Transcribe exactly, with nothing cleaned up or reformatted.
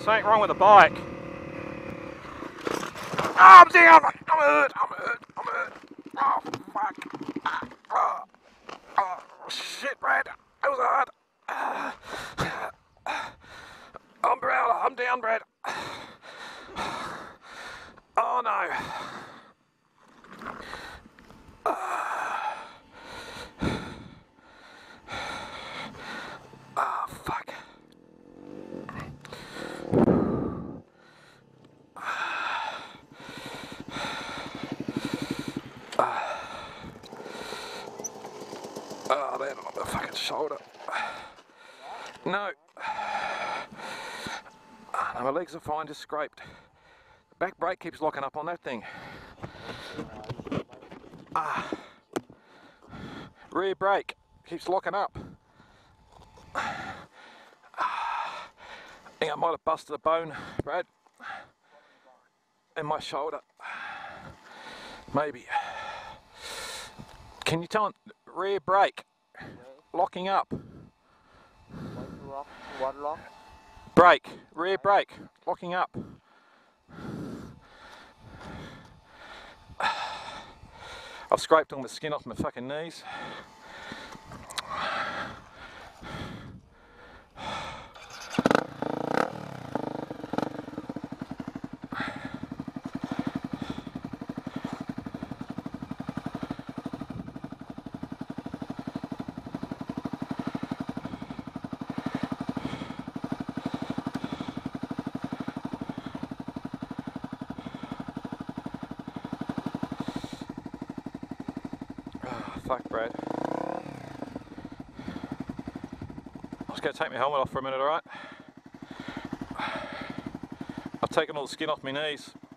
something wrong with the bike. Oh, I'm down! I'm hurt! I'm hurt! I'm hurt! Oh, fuck! Ah, oh, oh, shit, Brad! That was hard! Ah, I'm Brad. I'm down, Brad. Oh no! Oh, fuck. Oh, man, on the fucking shoulder. No. Oh, my legs are fine, just scraped. The back brake keeps locking up on that thing. Ah. Rear brake keeps locking up. I think I might have busted a bone, Brad, in my shoulder. Maybe. Can you tell him? Rear brake locking up. What lock? Brake, rear brake locking up. I've scraped all the skin off my fucking knees. Fuck, Brad. I'm just going to take my helmet off for a minute, alright? I've taken all the skin off my knees.